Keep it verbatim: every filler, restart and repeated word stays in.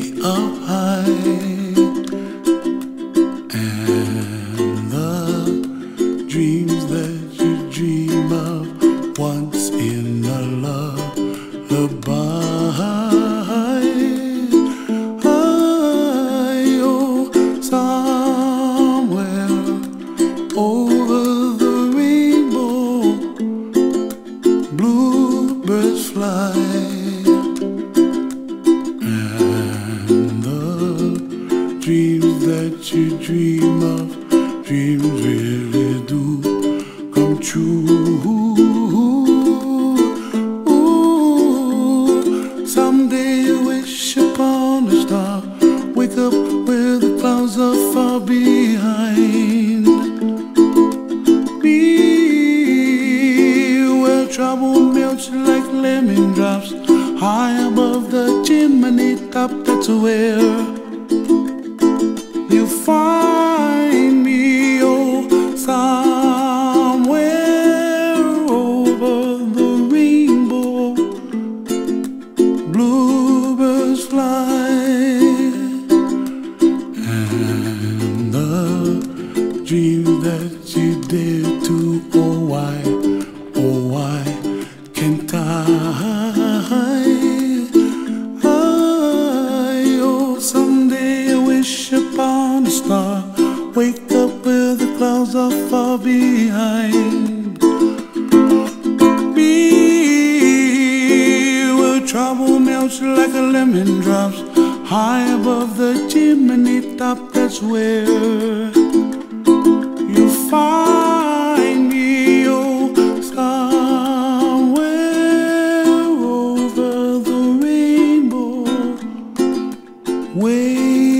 up high, and the dreams that you dream of once in a lullaby. Bluebirds fly, and the dreams that you dream of, dreams really do come true. Ooh, someday you wish upon a star, wake up where the clouds are far behind. Trouble melts like lemon drops high above the chimney top. That's where you find me, oh, somewhere over the rainbow. Bluebirds fly, and the dream that you dare to, oh why, oh why can't I? I, oh, someday I wish upon a star, wake up where the clouds are far behind. Be where trouble melts like a lemon drops high above the chimney top. That's where you find me, oh, somewhere over the rainbow, way